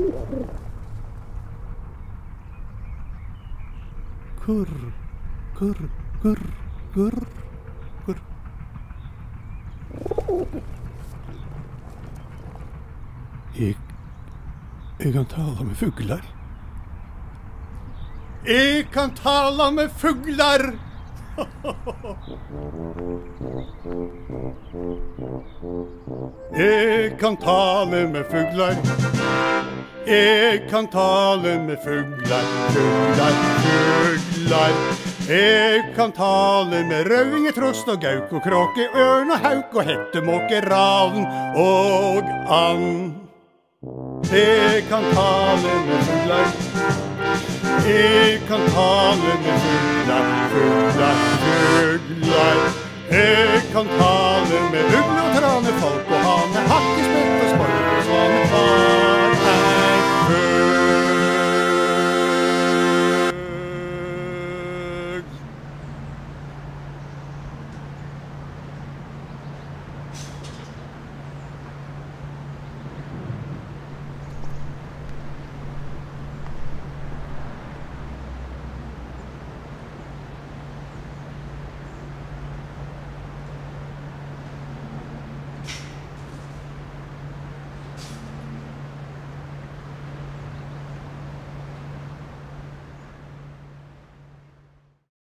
Kurr, kurr, kurr, kurr, kurr. Jeg kan tale med fugler. Jeg kan tale med fugler! Jeg kan tale med fugler. Jeg kan tale med fugler, fugler, fugler. Jeg kan tale med rødvinge, trost og gauk og kråke, ørn og hauk og hettemåke, ravn og and. Jeg kan tale med fugler. Jeg kan tale med fugler, fugler, fugler. Jeg kan tale med ugle og trane, falk